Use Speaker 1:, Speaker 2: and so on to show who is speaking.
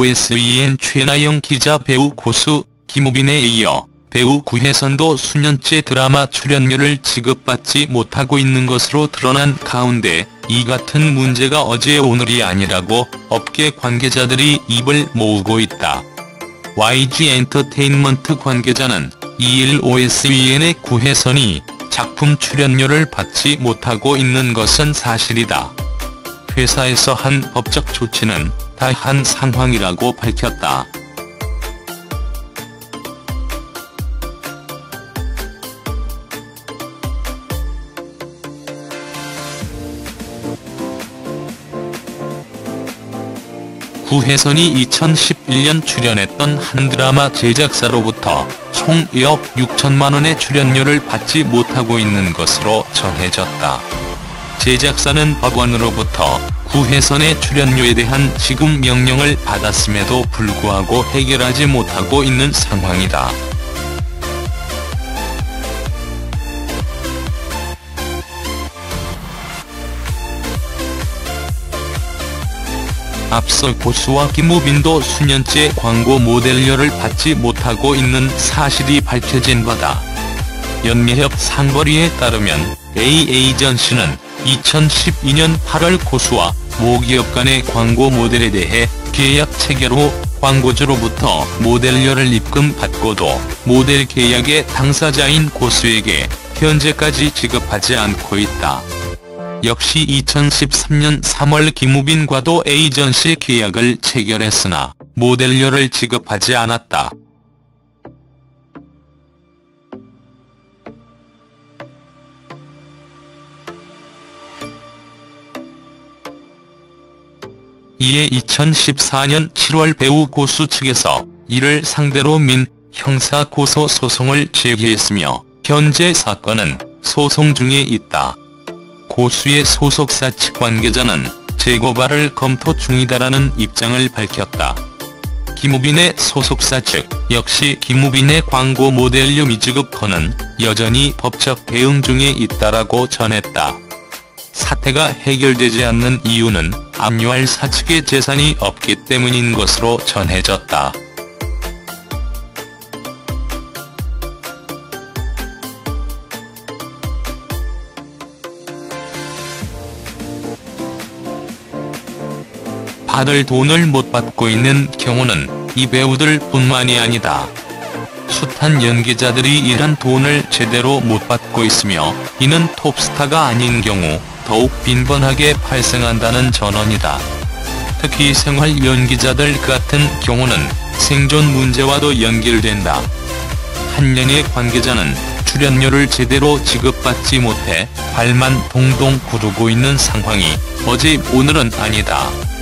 Speaker 1: OSEN 최나영 기자, 배우 고수 김우빈에 이어 배우 구혜선도 수년째 드라마 출연료를 지급받지 못하고 있는 것으로 드러난 가운데 이 같은 문제가 어제 오늘이 아니라고 업계 관계자들이 입을 모으고 있다. YG 엔터테인먼트 관계자는 2일 OSEN의 구혜선이 작품 출연료를 받지 못하고 있는 것은 사실이다. 회사에서 한 법적 조치는 다 한 상황이라고 밝혔다. 구혜선이 2011년 출연했던 한 드라마 제작사로부터 총 2억 6천만 원의 출연료를 받지 못하고 있는 것으로 전해졌다. 제작사는 법원으로부터 구혜선의 출연료에 대한 지급 명령을 받았음에도 불구하고 해결하지 못하고 있는 상황이다. 앞서 고수와 김우빈도 수년째 광고 모델료를 받지 못하고 있는 사실이 밝혀진 바다. 연미협 상벌위에 따르면 A에이전시는 2012년 8월 고수와 모기업 간의 광고 모델에 대해 계약 체결 후 광고주로부터 모델료를 입금받고도 모델 계약의 당사자인 고수에게 현재까지 지급하지 않고 있다. 역시 2013년 3월 김우빈과도 에이전시 계약을 체결했으나 모델료를 지급하지 않았다. 이에 2014년 7월 배우 고수 측에서 이를 상대로 민형사 고소 소송을 제기했으며 현재 사건은 소송 중에 있다. 고수의 소속사 측 관계자는 재고발을 검토 중이다라는 입장을 밝혔다. 김우빈의 소속사 측 역시 김우빈의 광고 모델료 미지급 건은 여전히 법적 대응 중에 있다라고 전했다. 사태가 해결되지 않는 이유는 압류할 사측의 재산이 없기 때문인 것으로 전해졌다. 받을 돈을 못 받고 있는 경우는 이 배우들 뿐만이 아니다. 숱한 연기자들이 일한 돈을 제대로 못 받고 있으며 이는 톱스타가 아닌 경우 더욱 빈번하게 발생한다는 전언이다. 특히 생활 연기자들 같은 경우는 생존 문제와도 연결된다. 한 연예 관계자는 출연료를 제대로 지급받지 못해 발만 동동 구르고 있는 상황이 어제 오늘은 아니다.